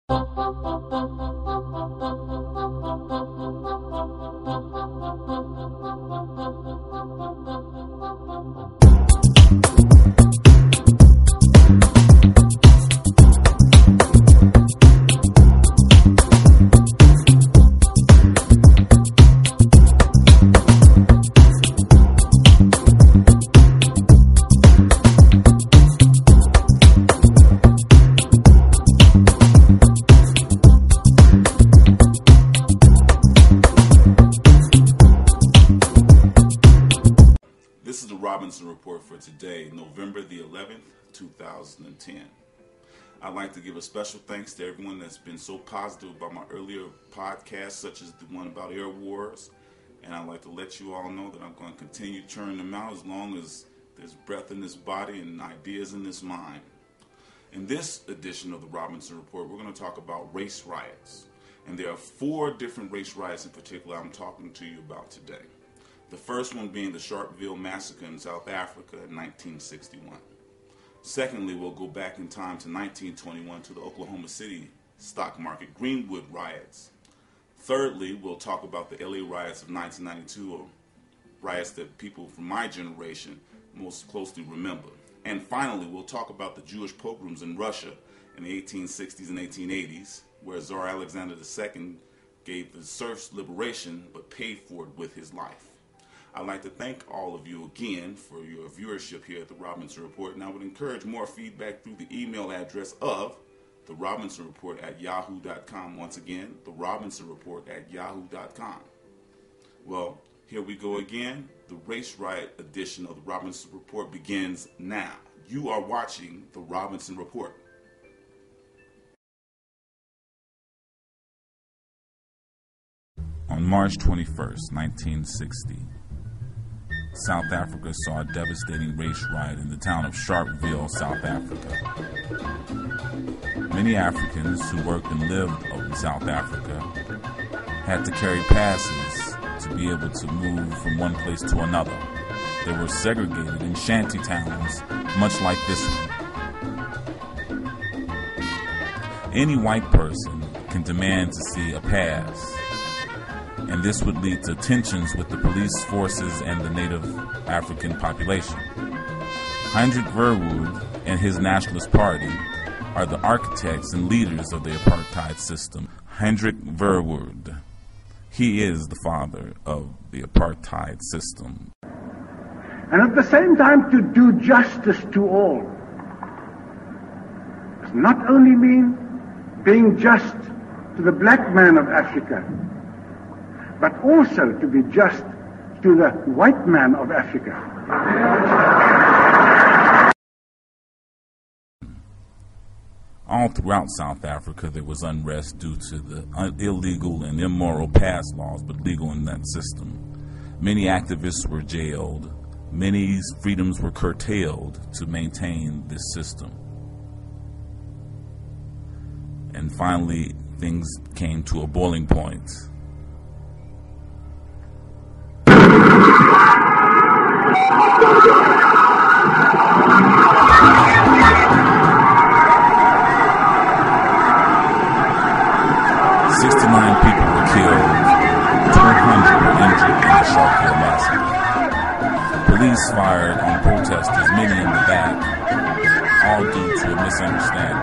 This is the Robinson Report for today, November the 11th, 2010. I'd like to give a special thanks to everyone that's been so positive about my earlier podcasts, such as the one about air wars. And I'd like to let you all know that I'm going to continue churning them out as long as there's breath in this body and ideas in this mind. In this edition of the Robinson Report, we're going to talk about race riots. And there are 4 different race riots in particular I'm talking to you about today. The first one being the Sharpeville Massacre in South Africa in 1961. Secondly, we'll go back in time to 1921 to the Oklahoma City stock market Greenwood riots. Thirdly, we'll talk about the LA riots of 1992, or riots that people from my generation most closely remember. And finally, we'll talk about the Jewish pogroms in Russia in the 1860s and 1880s, where Tsar Alexander II gave the serfs liberation but paid for it with his life. I'd like to thank all of you again for your viewership here at the Robinson Report, and I would encourage more feedback through the email address of therobinsonreport@yahoo.com. Once again, therobinsonreport@yahoo.com. Well, here we go again. The race riot edition of the Robinson Report begins now. You are watching the Robinson Report. On March 21st, 1960, South Africa saw a devastating race riot in the town of Sharpeville, South Africa. Many Africans who worked and lived in South Africa had to carry passes to be able to move from one place to another. They were segregated in shanty towns, much like this one. Any white person can demand to see a pass, and this would lead to tensions with the police forces and the native African population. Hendrik Verwoerd and his Nationalist Party are the architects and leaders of the apartheid system. Hendrik Verwoerd, he is the father of the apartheid system. And at the same time, to do justice to all does not only mean being just to the black man of Africa, but also to be just to the white man of Africa. All throughout South Africa, there was unrest due to the illegal and immoral pass laws, but legal in that system. Many activists were jailed. Many freedoms were curtailed to maintain this system. And finally, things came to a boiling point. Police fired on protesters, many in the back, all due to a misunderstanding.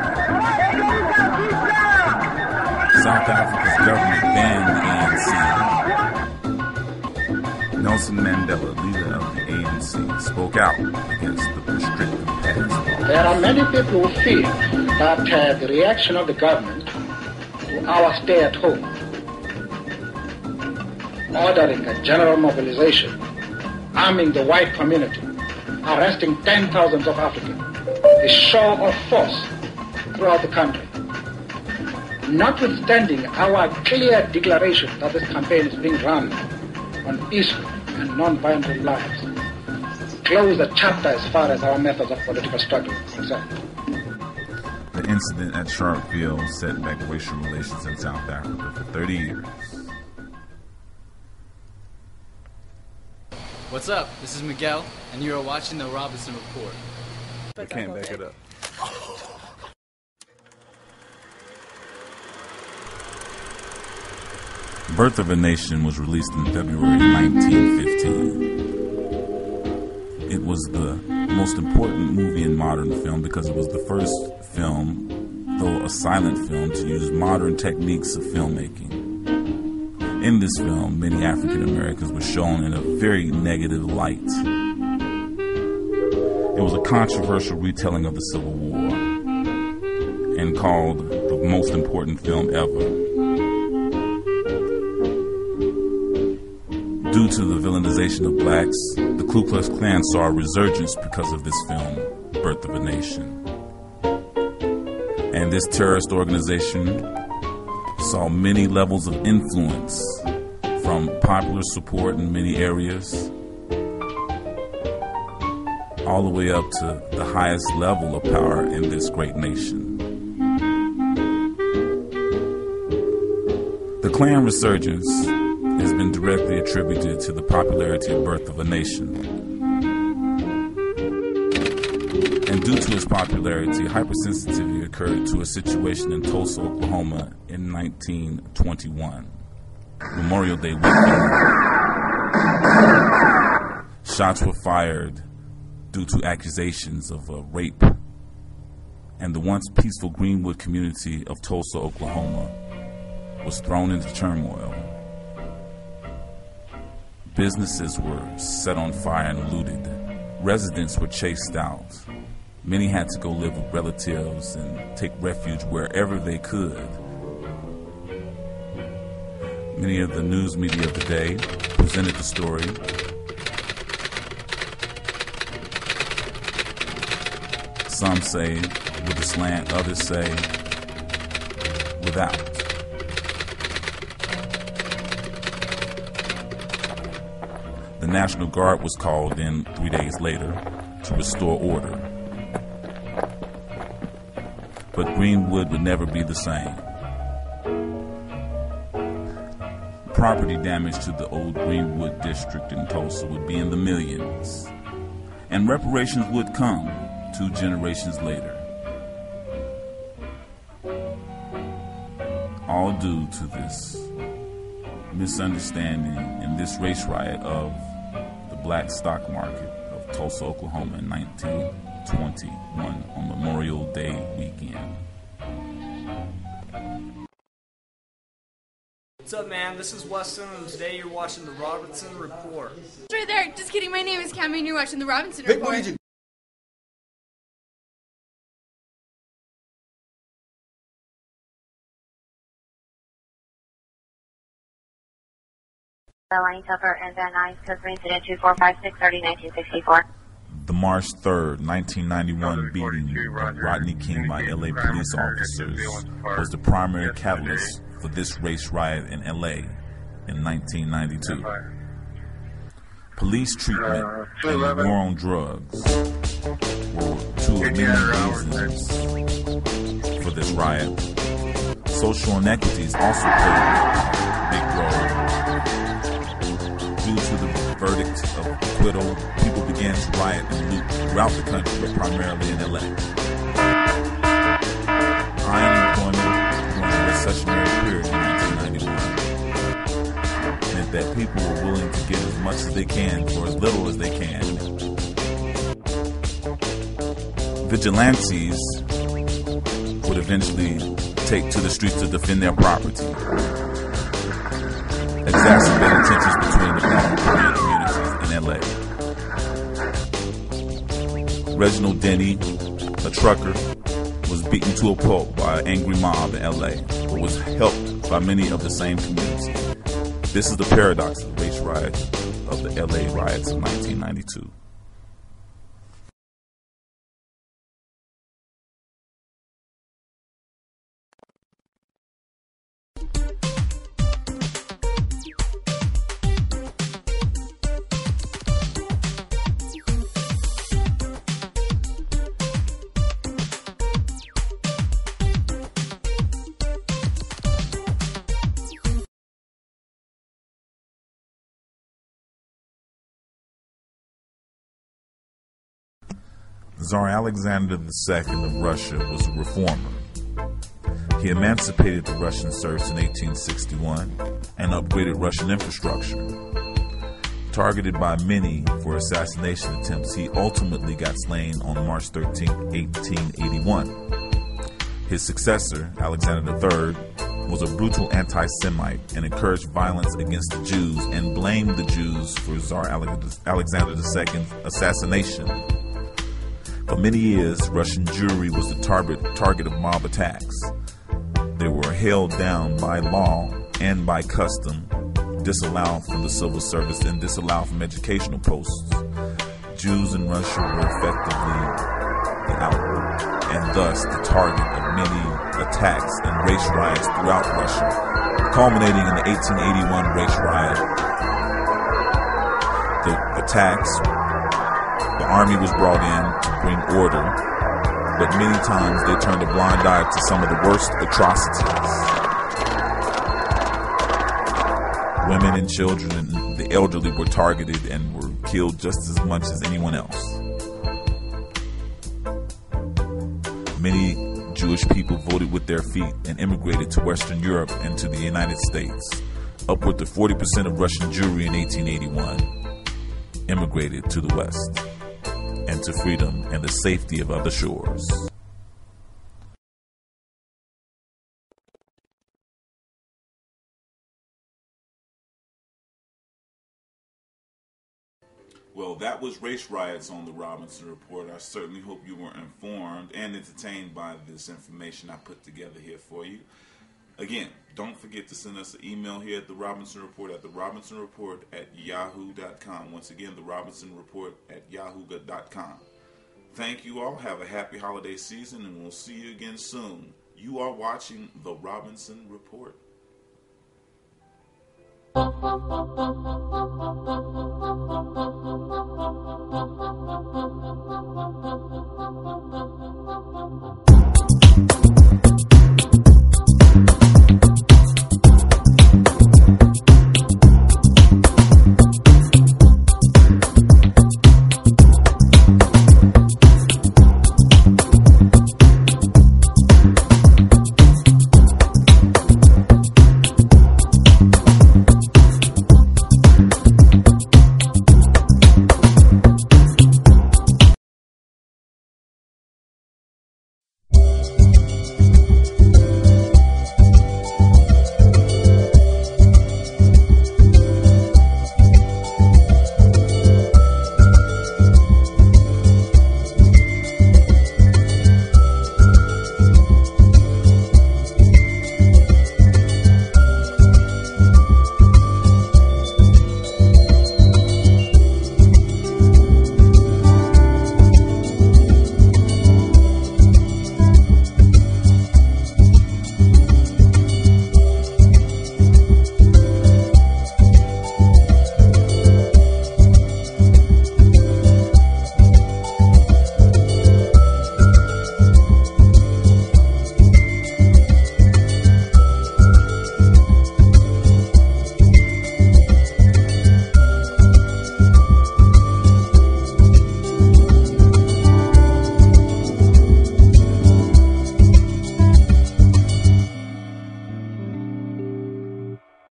South Africa's government banned the ANC. Nelson Mandela, leader of the ANC, spoke out against the restrictive pass law. There are many people who feel that the reaction of the government to our stay at home, ordering a general mobilization, arming the white community, arresting 10,000s of Africans, a show of force throughout the country. Notwithstanding our clear declaration that this campaign is being run on peaceful and non-violent lines, close the chapter as far as our methods of political struggle is concerned. The incident at Sharpeville set back racial relations in South Africa for 30 years. What's up? This is Miguel, and you are watching the Robinson Report. I can't back it up. Birth of a Nation was released in February 1915. It was the most important movie in modern film because it was the first film, though a silent film, to use modern techniques of filmmaking. In this film, many African Americans were shown in a very negative light. It was a controversial retelling of the Civil War and called the most important film ever. Due to the villainization of blacks, the Ku Klux Klan saw a resurgence because of this film, Birth of a Nation. And this terrorist organization saw many levels of influence, from popular support in many areas, all the way up to the highest level of power in this great nation. The Klan resurgence has been directly attributed to the popularity of Birth of a Nation. And due to its popularity, hypersensitivity occurred to a situation in Tulsa, Oklahoma in 1921. Memorial Day weekend. Shots were fired due to accusations of rape. And the once peaceful Greenwood community of Tulsa, Oklahoma was thrown into turmoil. Businesses were set on fire and looted. Residents were chased out. Many had to go live with relatives and take refuge wherever they could. Many of the news media of the day presented the story. Some say with a slant, others say without. The National Guard was called in 3 days later to restore order. But Greenwood would never be the same. Property damage to the old Greenwood district in Tulsa would be in the millions, and reparations would come 2 generations later. All due to this misunderstanding and this race riot of the black stock market of Tulsa, Oklahoma in 1921 on Memorial Day weekend. What's up, man? This is Weston, and today you're watching the Robinson Report. It's right there. Just kidding. My name is Cammy, and you're watching the Robinson Report. Line Tupper and Van Nuys, Customer Incident 2456-30-1964. The March 3rd, 1991 beating of Rodney King by LA police officers was the primary catalyst for this race riot in LA in 1992. Police treatment and the war on drugs were 2 of many reasons for this riot. Social inequities also played a big role. Due to the verdict of acquittal, people began to riot and loot throughout the country, but primarily in LA. High unemployment during the recessionary period in 1991 meant that people were willing to give as much as they can for as little as they can. Vigilantes would eventually take to the streets to defend their property, exacerbating tensions between the black and Korean communities in LA. Reginald Denny, a trucker, was beaten to a pulp by an angry mob in LA, but was helped by many of the same communities. This is the paradox of the race riot of the LA riots of 1992. Tsar Alexander II of Russia was a reformer. He He emancipated the Russian serfs in 1861 and upgraded Russian infrastructure. Targeted by many for assassination attempts, he ultimately got slain on March 13, 1881. His successor, Alexander III, was a brutal anti-Semite and encouraged violence against the Jews and blamed the Jews for Tsar Alexander II's assassination. For many years, Russian Jewry was the target of mob attacks. They were held down by law and by custom, disallowed from the civil service and disallowed from educational posts. Jews in Russia were effectively the outward and thus the target of many attacks and race riots throughout Russia, culminating in the 1881 race riot. The attacks, the army was brought in to bring order, but many times they turned a blind eye to some of the worst atrocities. Women and children and the elderly were targeted and were killed just as much as anyone else. Many Jewish people voted with their feet and immigrated to Western Europe and to the United States. Upward to 40% of Russian Jewry in 1881 immigrated to the West and to freedom and the safety of other shores. Well, that was Race Riots on the Robinson Report. I certainly hope you were informed and entertained by this information I put together here for you. Again, don't forget to send us an email here at the Robinson Report at therobinsonreport@yahoo.com. Once again, the Robinson Report at yahoo.com. Thank you all. Have a happy holiday season, and we'll see you again soon. You are watching the Robinson Report.